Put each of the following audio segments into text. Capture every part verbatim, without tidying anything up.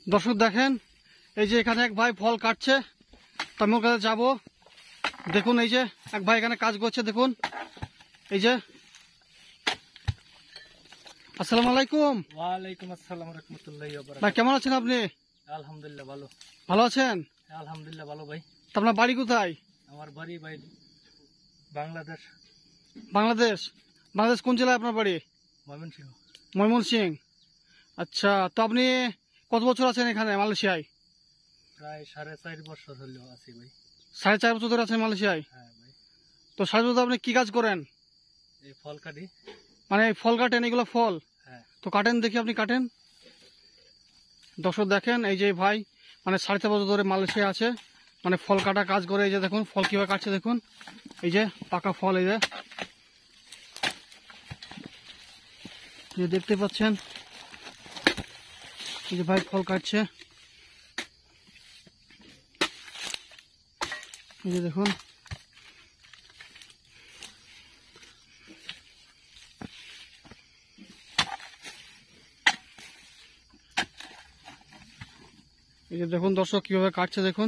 দর্শক দেখেন, এই যে এখানে এক ভাই ফল কাটছে, তো আমি ওর কাছে যাবো। দেখুন এই যে এক ভাই এখানে কাজ করছে, দেখুন এই যে। আসসালামু আলাইকুম। ওয়ালাইকুম আসসালাম রাহমাতুল্লাহি ওয়া বারাকাতুহু। ভাই কেমন আছেন আপনি? আলহামদুলিল্লাহ ভালো। ভালো আছেন? আলহামদুলিল্লাহ ভালো ভাই। তো আপনার বাড়ি কোথায়? আমার বাড়ি ভাই বাংলাদেশ। বাংলাদেশ? বাংলাদেশ কোন জেলায় আপনার বাড়ি? ময়মনসিংহ। ময়মনসিংহ। আচ্ছা, তো আপনি কত বছর আছেন এখানে মালয়েশিয়ায়? প্রায় সাড়ে চার বছর হলো আছি ভাই। সাড়ে চার বছর ধরে আছেন মালয়েশিয়ায়? হ্যাঁ ভাই। তো সাড়ে বছর আপনি কি কাজ করেন? এই ফল কাটি। মানে ফল কাটেন, এগুলো ফল? হ্যাঁ। তো কাটেন দেখি, আপনি কাটেন। দর্শক দেখেন, এই যে ভাই মানে সাড়ে চার বছর ধরে মালয়েশিয়া আছে, মানে ফল কাটা কাজ করে। এই যে দেখুন ফল কিভাবে কাটছে, দেখুন এই যে পাকা ফল, এই যে যে দেখতে পাচ্ছেন, এই যে ভাই ফল কাটছে, এই যে দেখুন। এই যে দেখুন দর্শক কিভাবে কাটছে, দেখুন।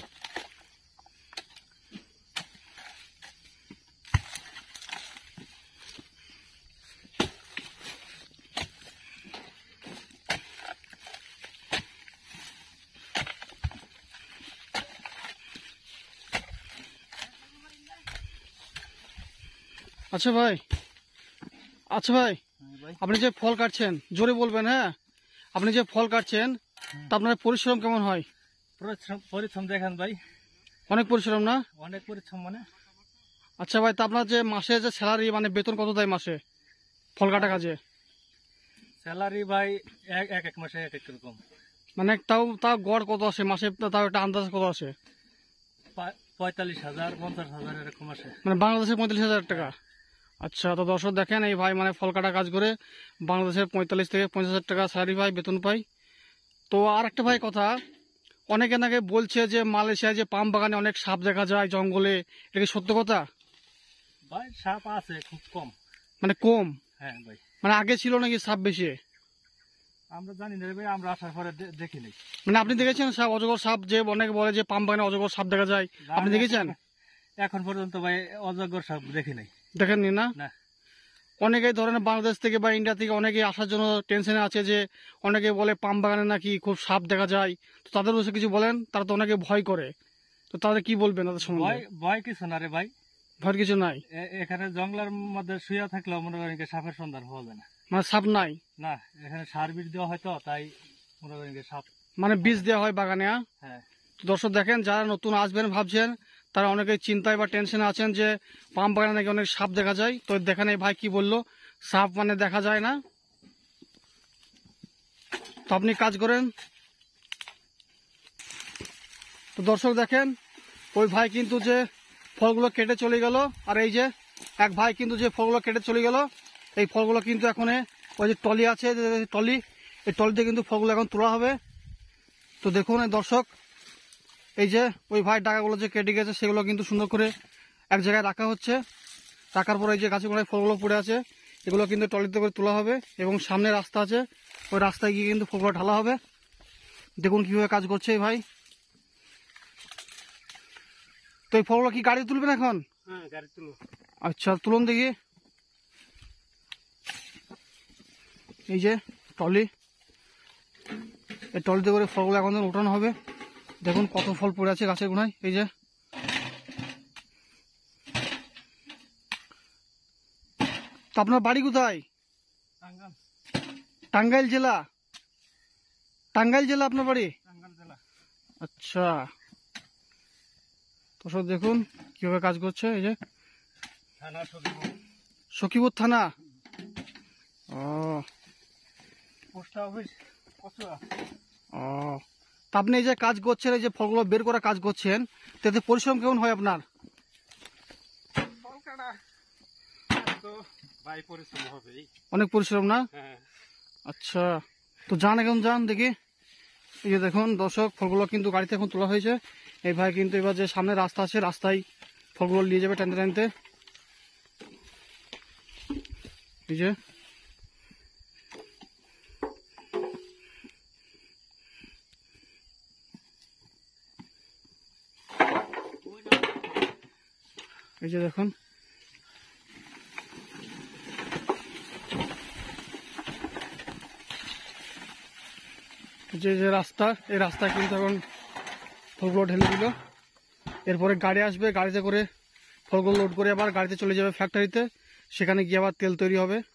আচ্ছা ভাই, আচ্ছা ভাই, আপনি যে ফল কাটছেন, জোরে বলবেন হ্যাঁ, আপনি যে ফল কাটছেন তা আপনার পরিশ্রম কেমন হয়? পরিশ্রম পরিশ্রম দেখেন ভাই, অনেক পরিশ্রম না? অনেক পরিশ্রম মানে। আচ্ছা ভাই, তা আপনার যে মাসে যে স্যালারি মানে বেতন কত দেয় মাসে ফল কাটা কাজে? স্যালারি ভাই এক এক এক মাসে এক এক রকম। মানে তাও তাও গড় কত আসে মাসে, তাও একটা আন্দাজ কত আসে? পঁয়তাল্লিশ হাজার পঞ্চাশ হাজার এরকম আসে। মানে বাংলাদেশে পঁয়তাল্লিশ হাজার টাকা? আচ্ছা, তো দর্শক দেখেন, এই ভাই মানে ফল কাটা কাজ করে বাংলাদেশের পঁয়তাল্লিশ থেকে পঞ্চাশ হাজার টাকা স্যালারি পাই, বেতন পাই। তো আর একটা ভাই কথা, অনেকে নাকি বলছে যে মালয়েশিয়ায় যে পাম বাগানে অনেক সাপ দেখা যায় জঙ্গলে, এটা কি সত্য কথা? ভাই সাপ আছে খুব কম। মানে কম? হ্যাঁ ভাই। মানে আগে ছিল নাকি সাপ বেশি? আমরা জানি না ভাই, আমরা আসার পরে দেখিনি। মানে আপনি দেখেছেন সাপ, অজগর সাপ? যে অনেকে বলে যে পাম বাগানে অজগর সাপ দেখা যায়, আপনি দেখেছেন? এখন পর্যন্ত ভাই অজগর সাপ দেখি নাই। দেখেননি না? না। অনেকেই ধরেন বাংলাদেশ থেকে বা ইন্ডিয়া থেকে অনেকে আসার জন্য টেনশনে আছে, যে অনেকে বলে পাম বাগানে নাকি খুব সাপ দেখা যায়। তো তাদের উদ্দেশ্যে কিছু বলেন, তারা তো অনেকে ভয় করে, তো তাদের কি বলবেন তাদের সম্বন্ধে? ভয় কিছু না রে ভাই, ভয় কিছু নাই। এখানে জঙ্গলের মধ্যে শুয়ে থাকলেও মনে করেন সাপের সন্ধান পাওয়া যায় না। মানে সাপ নাই না, এখানে সার বীজ দেওয়া হয় তো, তাই মনে করেন সাপ মানে বীজ দেওয়া হয় বাগানে। হ্যাঁ। দর্শক দেখেন, যারা নতুন আসবেন ভাবছেন, তারা অনেকে চিন্তায় বা টেনশনে আছেন যে পাম বাগানে নাকি অনেক সাপ দেখা যায়। তো দেখেন এই ভাই কি বললো, সাপ মানে দেখা যায় না। তো আপনি কাজ করেন। তো দর্শক দেখেন, ওই ভাই কিন্তু যে ফলগুলো কেটে চলে গেল, আর এই যে এক ভাই কিন্তু যে ফলগুলো কেটে চলে গেল, এই ফলগুলো কিন্তু এখন ওই যে টলি আছে, টলি, এই টলিতে কিন্তু ফলগুলো এখন তোলা হবে। তো দেখুন এই দর্শক, এই যে ওই ভাই ডাকাগুলো যে কেটে গেছে সেগুলো কিন্তু সুন্দর করে এক জায়গায় রাখা হচ্ছে। রাখার পর এই যে গাছের গোড়ায় ফলগুলো পড়ে আছে, এগুলো কিন্তু টলিতে করে তোলা হবে, এবং সামনে রাস্তা আছে, ওই রাস্তায় গিয়ে কিন্তু ফলগুলো ঢালা হবে। দেখুন কিভাবে কাজ করছে এই ভাই। তো এই ফলগুলো কি গাড়ি তুলবেন এখন? হ্যাঁ, গাড়ি তুলো। আচ্ছা, তুলুন দেখি। এই যে টলি, এই টলিতে করে ফলগুলো এখন উঠানো হবে। দেখুন কত ফল পড়ে আছে গাছের গোড়ায়। এই যে তো আপনার বাড়ি কোথায়? টাঙ্গাইল জেলা? টাঙ্গাইল জেলা আপনার বাড়ি? টাঙ্গাইল জেলা। আচ্ছা, তো সব দেখুন কিভাবে কাজ করছে। এই যে থানা সখীপুর। সখীপুর থানা? ও, পোস্ট অফিস কচুয়া। ও, তা আপনি এই যে কাজ করছেন, এই যে ফলগুলো বের করা কাজ করছেন, তাতে পরিশ্রম কেমন হয় আপনার? ভাই পরিশ্রম হবে, অনেক পরিশ্রম না? হ্যাঁ। আচ্ছা, তো যান এখন যান দেখি। এই যে দেখুন দর্শক, ফলগুলো কিন্তু গাড়িতে এখন তোলা হয়েছে। এই ভাই কিন্তু এবার যে সামনে রাস্তা আছে, রাস্তায় ফলগুলো নিয়ে যাবে টানতে টানতে। এই যে এই যে দেখুন যে যে রাস্তা, এই রাস্তায় কিন্তু এখন ফলগুলো ঢেলে দিল। এরপরে গাড়ি আসবে, গাড়িতে করে ফলগুলো লোড করে আবার গাড়িতে চলে যাবে ফ্যাক্টরিতে, সেখানে গিয়ে আবার তেল তৈরি হবে।